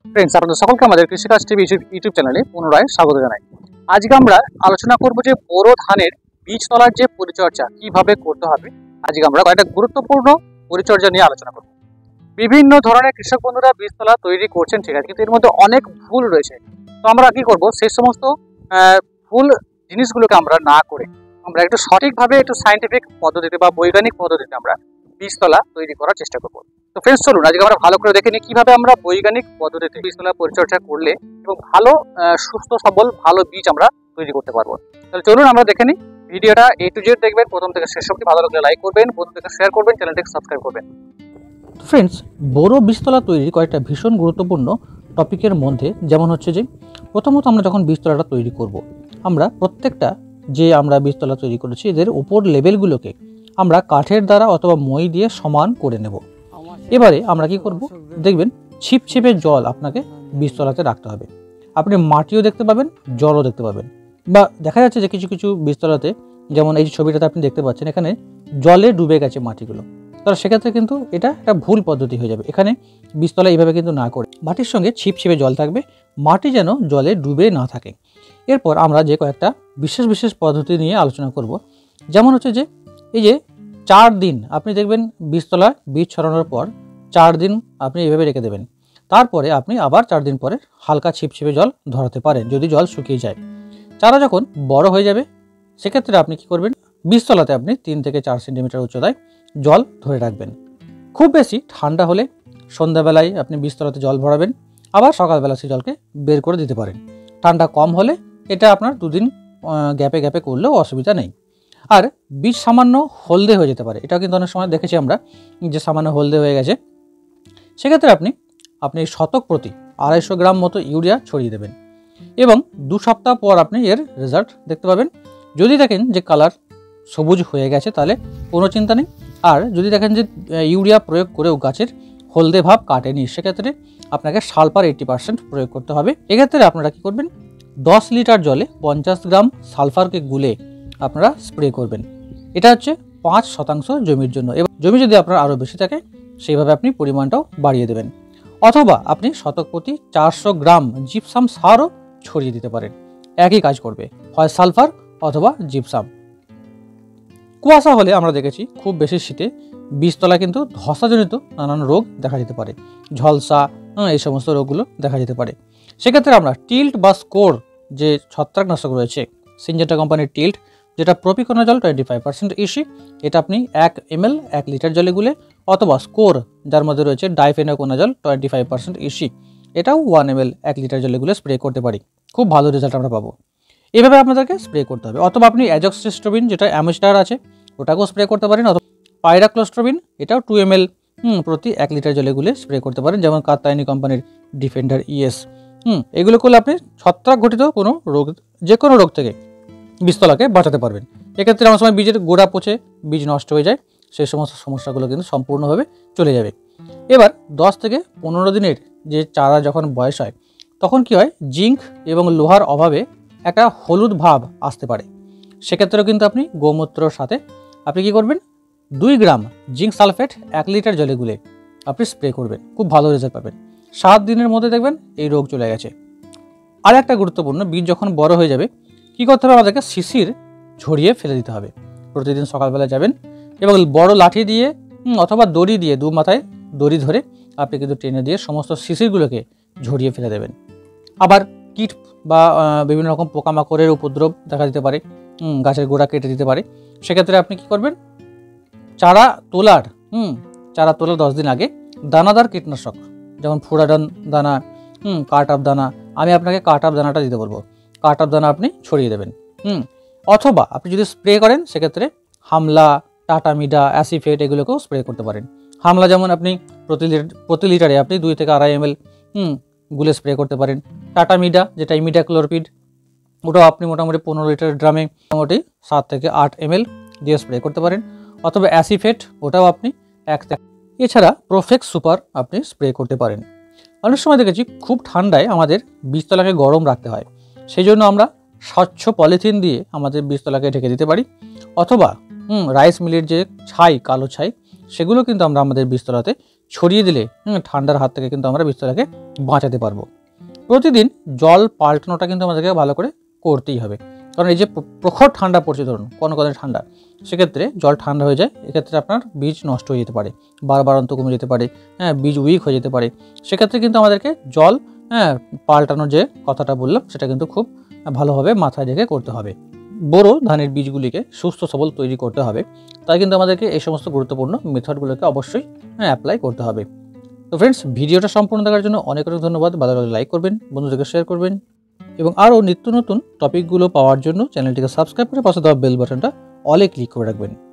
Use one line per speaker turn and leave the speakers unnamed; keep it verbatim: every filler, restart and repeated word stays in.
Friends, আপনাদের সকলকে আমাদের কৃষিকাজ টিভি ইউটিউব চ্যানেলে পুনরায় স্বাগত জানাই। আজকে আমরা আলোচনা করব যে বোরো ধানের বীজতলার যে পরিচর্যা কিভাবে করতে হবে। আজকে আমরা কয়েকটা গুরুত্বপূর্ণ পরিচর্যা নিয়ে আলোচনা করব। বিভিন্ন ধরনের কৃষক বন্ধুরা বীজতলা তৈরি করছেন, ঠিক আছে, কিন্তু এর মধ্যে অনেক ভুল রয়েছে। তো আমরা কি করব, সেই সমস্ত ভুল জিনিসগুলোকে আমরা না করে আমরা একটু সঠিকভাবে একটু সায়েন্টিফিক পদ্ধতিতে বা বৈজ্ঞানিক পদ্ধতিতে আমরা বীজতলা তৈরি করার চেষ্টা করব। তো ফ্রেন্ডস, চলুন আজকে আমরা ভালো করে দেখে নিই কিভাবে আমরা বৈজ্ঞানিক পদ্ধতিতে বীজতলা পরিচর্যা করলে এবং ভালো সুস্থ সবল ভালো বীজ আমরা তৈরি করতে পারবো। তাহলে চলুন আমরা দেখে নিই। ভিডিওটা এ টু জেড দেখবেন, প্রথম থেকে শেষ অবধি। ভালো লাগলে লাইক করবেন, বন্ধুদেরকে শেয়ার করবেন, চ্যানেলটাকে সাবস্ক্রাইব করবেন।
ফ্রেন্ডস, বোরো বীজতলা তৈরির কয়েকটা ভীষণ গুরুত্বপূর্ণ টপিকের মধ্যে যেমন হচ্ছে যে প্রথমত আমরা যখন বীজতলাটা তৈরি করব, আমরা প্রত্যেকটা যে আমরা বীজতলা তৈরি করেছি এদের উপর লেভেলগুলোকে আমরা কাঠের দ্বারা অথবা মই দিয়ে সমান করে নেব। এবারে আমরা কি করব, দেখবেন ছিপছিপে জল আপনাকে বীজতলাতে রাখতে হবে। আপনি মাটিও দেখতে পাবেন, জলও দেখতে পাবেন, বা দেখা যাচ্ছে যে কিছু কিছু বীজতলাতে, যেমন এই ছবিটাতে আপনি দেখতে পাচ্ছেন, এখানে জলে ডুবে গেছে মাটিগুলো। তাহলে সেক্ষেত্রে কিন্তু এটা একটা ভুল পদ্ধতি হয়ে যাবে। এখানে বীজতলা এইভাবে কিন্তু না করে মাটির সঙ্গে ছিপছিপে জল থাকবে, মাটি যেন জলে ডুবে না থাকে। এরপর আমরা যে কয়েকটা বিশেষ বিশেষ পদ্ধতি নিয়ে আলোচনা করব। যেমন হচ্ছে যে এই যে চার দিন আপনি দেখবেন বীজতলা বীজ ছড়ানোর পর চার দিন আপনি এইভাবে রেখে দেবেন। তারপরে আপনি আবার চার দিন পরে হালকা ছিপছিপে জল ধরাতে পারেন যদি জল শুকিয়ে যায়। চারা যখন বড় হয়ে যাবে সেক্ষেত্রে আপনি কি করবেন, বীজতলাতে আপনি তিন থেকে চার সেন্টিমিটার উচ্চতায় জল ধরে রাখবেন। খুব বেশি ঠান্ডা হলে সন্ধ্যাবেলায় আপনি বীজতলাতে জল ভরাবেন, আবার সকালবেলা সেই জলকে বের করে দিতে পারেন। ঠান্ডা কম হলে এটা আপনার দুদিন গ্যাপে গ্যাপে করলেও অসুবিধা নেই। আর বীজ সামান্য হলদে হয়ে যেতে পারে, এটাও কিন্তু অনেক সময় দেখেছি আমরা যে সামান্য হলদে হয়ে গেছে। সেক্ষেত্রে আপনি আপনি শতক প্রতি আড়াইশো গ্রাম মতো ইউরিয়া ছড়িয়ে দেবেন এবং দু সপ্তাহ পর আপনি এর রেজাল্ট দেখতে পাবেন। যদি দেখেন যে কালার সবুজ হয়ে গেছে তাহলে কোনো চিন্তা নেই। আর যদি দেখেন যে ইউরিয়া প্রয়োগ করেও গাছের হলদে ভাব কাটেনি, সেক্ষেত্রে আপনাকে সালফার এইট্টি পার্সেন্ট প্রয়োগ করতে হবে। এক্ষেত্রে আপনারা কি করবেন, দশ লিটার জলে পঞ্চাশ গ্রাম সালফারকে গুলে আপনারা স্প্রে করবেন। এটা হচ্ছে পাঁচ শতাংশ জমির জন্য, এবং জমি যদি আপনার আরও বেশি থাকে সেইভাবে আপনি পরিমাণটাও বাড়িয়ে দেবেন। অথবা আপনি শতক প্রতি চারশো গ্রাম জিপসাম সারও ছড়িয়ে দিতে পারেন, একই কাজ করবে, হয় সালফার অথবা জিপসাম। কুয়াশা হলে আমরা দেখেছি খুব বেশি শীতে বীজতলা কিন্তু ধসাজনিত নানান রোগ দেখা যেতে পারে, ঝলসা, এই সমস্ত রোগগুলো দেখা যেতে পারে। সেক্ষেত্রে আমরা টিল্ট বা স্কোর যে ছত্রাকনাশক রয়েছে, সিনজেন্টা কোম্পানির টিল্ট, যেটা propiconazole twenty five percent EC, এটা আপনি এক এমএল এক লিটার জলে গুলে, অথবা স্কোর যার মধ্যে রয়েছে difenoconazole twenty five percent EC, এটাও ওয়ান এমএল এক লিটার জলে গুলে স্প্রে করতে পারি। খুব ভালো রেজাল্ট আমরা পাবো। এভাবে আপনাদেরকে স্প্রে করতে হবে। অথবা আপনি অ্যাজক্সিস্ট্রোবিন যেটা অ্যামস্টার আছে ওটাকেও স্প্রে করতে পারেন, অথবা পাইরাক্লোস্ট্রোবিন এটাও টু এমএল হুম প্রতি এক লিটার জলে গুলে স্প্রে করতে পারেন, যেমন কাতায়নি কোম্পানির ডিফেন্ডার ইএস। হুম এগুলো করলে আপনি ছত্রাক ঘটিত কোনো রোগ, যে কোনো রোগ থেকে বীজতলাকে বাঁচাতে পারবেন। এক্ষেত্রে আমার সময় বীজের গোড়া পচে বীজ নষ্ট হয়ে যায়, সেই সমস্ত সমস্যাগুলো কিন্তু সম্পূর্ণভাবে চলে যাবে। এবার দশ থেকে পনেরো দিনের যে চারা যখন বয়স হয় তখন কি হয়, জিঙ্ক এবং লোহার অভাবে একটা হলুদ ভাব আসতে পারে। সেক্ষেত্রেও কিন্তু আপনি গোমূত্রর সাথে আপনি কি করবেন, দুই গ্রাম জিঙ্ক সালফেট এক লিটার জলে গুলে আপনি স্প্রে করবেন, খুব ভালো রেজাল্ট পাবেন। সাত দিনের মধ্যে দেখবেন এই রোগ চলে গেছে। আর একটা গুরুত্বপূর্ণ, বীজ যখন বড় হয়ে যাবে কী করতে হবে, আমাদেরকে শিশির ঝরিয়ে ফেলে দিতে হবে। প্রতিদিন সকালবেলা যাবেন এবং বড় লাঠি দিয়ে অথবা দড়ি দিয়ে, দু মাথায় দড়ি ধরে আপনি কিন্তু টেনে দিয়ে সমস্ত শিশিরগুলোকে ঝরিয়ে ফেলে দেবেন। আবার কীট বা বিভিন্ন রকম পোকামাকড়ের উপদ্রব দেখা দিতে পারে, গাছের গোড়া কেটে দিতে পারে। সেক্ষেত্রে আপনি কি করবেন, চারা তোলার হুম চারা তোলার দশ দিন আগে দানাদার কীটনাশক, যেমন ফুরাডন দানা, হুম কাট আপ দানা, আমি আপনাকে কাট আপ দানাটা দিতে বলবো, কাট আপ দানা আপনি ছড়িয়ে দেবেন। হুম অথবা আপনি যদি স্প্রে করেন সেক্ষেত্রে হামলা, টাটামিডা, অ্যাসিফেট এগুলোকেও স্প্রে করতে পারেন। হামলা যেমন আপনি প্রতি লিটার প্রতি লিটারে আপনি দুই থেকে আড়াই এমএল হুম গুলে স্প্রে করতে পারেন। টাটামিডা যেটা ইমিডাক্লোরপিড, ওটাও আপনি মোটামুটি পনেরো লিটার ড্রামে মোটামুটি সাত থেকে আট এমএল দিয়ে স্প্রে করতে পারেন। অথবা অ্যাসিফেট, ওটাও আপনি এক, এছাড়া প্রোফেক্স সুপার আপনি স্প্রে করতে পারেন। অনেক সময় দেখেছি খুব ঠান্ডায় আমাদের বীজতলাকে গরম রাখতে হয়, সেই জন্য আমরা স্বচ্ছ পলিথিন দিয়ে আমাদের বীজতলাকে ঢেকে দিতে পারি। অথবা হুম রাইস মিলের যে ছাই, কালো ছাই, সেগুলো কিন্তু আমরা আমাদের বীজতলাতে ছড়িয়ে দিলে হুম, ঠান্ডার হাত থেকে কিন্তু আমরা বীজতলাকে বাঁচাতে পারবো। প্রতিদিন জল পাল্টানোটা কিন্তু আমাদেরকে ভালো করে করতেই হবে, কারণ এই যে প্র- প্রখর ঠান্ডা পড়ছে, ধরুন কনকনে ঠান্ডা, সেক্ষেত্রে জল ঠান্ডা হয়ে যায়, এক্ষেত্রে আপনার বীজ নষ্ট হয়ে যেতে পারে, বারবারন্ত কমে যেতে পারে, হ্যাঁ বীজ উইক হয়ে যেতে পারে। সেক্ষেত্রে কিন্তু আমাদেরকে জল হ্যাঁ পাল্টানোর যে কথাটা বললাম সেটা কিন্তু খুব ভালোভাবে মাথায় রেখে করতে হবে। বোরো ধানের বীজগুলিকে সুস্থ সবল তৈরি করতে হবে, তাই কিন্তু আমাদেরকে এই সমস্ত গুরুত্বপূর্ণ মেথডগুলোকে অবশ্যই অ্যাপ্লাই করতে হবে। তো ফ্রেন্ডস, ভিডিওটা সম্পূর্ণ দেখার জন্য অনেক অনেক ধন্যবাদ। ভালো লাগলে লাইক করবেন, বন্ধুদেরকে শেয়ার করবেন এবং আরও নিত্য নতুন টপিকগুলো পাওয়ার জন্য চ্যানেলটিকে সাবস্ক্রাইব করে পাশে দেওয়া বেল বাটনটা অলে ক্লিক করে রাখবেন।